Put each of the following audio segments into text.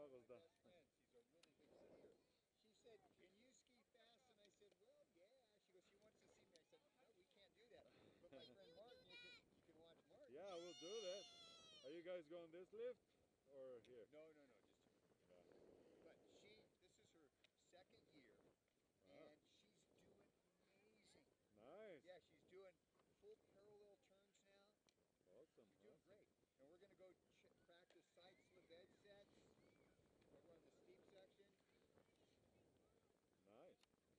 goggles my though. best friend. She's a really big skier. She said, "Can you ski fast?" And I said, "Well, yeah." She goes, "She wants to see me." I said, "No, we can't do that. But my friend Martin, you can watch Martin." Yeah, we'll do that. Are you guys going this lift or here? No, no, no, just here. Yeah. But this is her second year, Wow. and she's doing amazing. Nice. Yeah, she's doing full parallel turns now. Awesome. She's doing Awesome. great. And we're going to go practice side slip edge sets over on the steep section. Nice.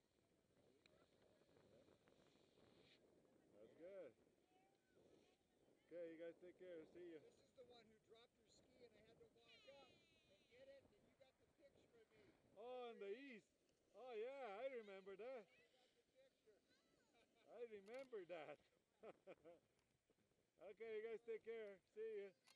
That's good. Okay, you guys take care. See you. This is the one who dropped her ski and I had to walk up and get it, and you got the picture of me. Oh, in the east. Oh yeah, I remember that. I remember that. Okay, you guys take care. See you.